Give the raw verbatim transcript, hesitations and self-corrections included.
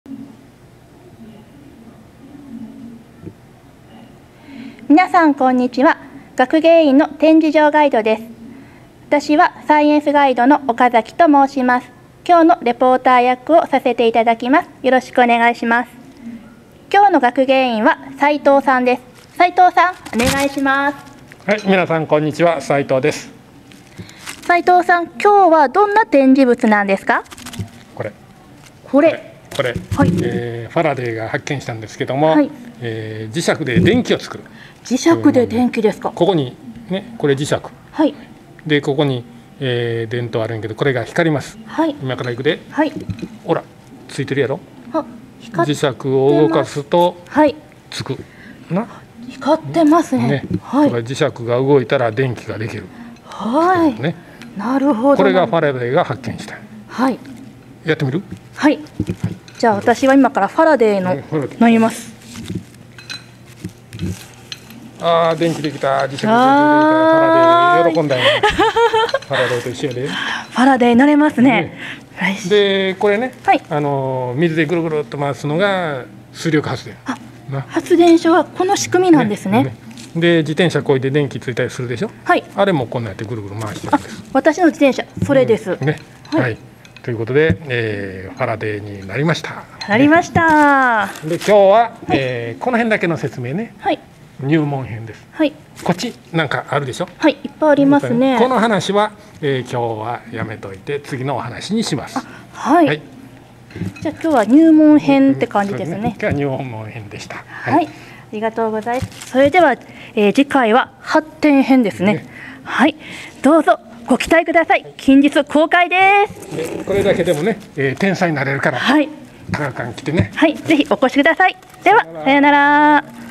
皆さんこんにちは。学芸員の展示場ガイドです。私はサイエンスガイドの岡崎と申します。今日のレポーター役をさせていただきます。よろしくお願いします。今日の学芸員は斉藤さんです。斉藤さん、お願いします。 はい、皆さんこんにちは、斉藤です。 斉藤さん、今日はどんな展示物なんですか？ これ。 これ。 これ、 はい、 えー、ファラデーが発見したんですけども、はい、えー、磁石で電気を作る。 磁石で電気ですか？ ここにね、これ磁石。 はい。 で、ここに、えー、電灯あるんやけど、これが光ります。 はい。 今からいくで。 はい。 ほら、ついてるやろ。 あ、光ってます。 磁石を動かすと。はい。つく。な。 光ってますね。 ね。はい。磁石が動いたら電気ができる。 はい。ね。なるほど。 これがファラデーが発見した。 はい。 やってみる？ はい。はい、じゃあ私は今からファラデーの飲みます。 ああ、電気できた。磁石できた。ファラデー喜んだよ。ファラデーと一緒やで。ファラデー乗れますね。 ね、で、これね、はい、あの水でぐるぐるっと回すのが水力発電。 発電所はこの仕組みなんですね。ねねで、自転車こいで電気ついたりするでしょ。はい。あれもこんなやってぐるぐる回してるんです。 私の自転車、それです。うん、 ね。はい、はい。ということで、えー、ファラデーになりました。 なりました。 で、今日は、はい、えー、この辺だけの説明ね。はい。入門編です。はい。こっちなんかあるでしょ。 はい、いっぱいありますね。 この話は、えー、今日はやめといて次のお話にします。 はい。はい、じゃあ今日は入門編って感じですね。うん、 今日は入門編でした。 はい。はい、ありがとうございます。それでは、えー、次回は発展編ですね。ねはい。どうぞご期待ください。近日公開です。 でこれだけでもね、えー、天才になれるから。はい。科学館来てね。 はい。ぜひお越しください。ではさようなら。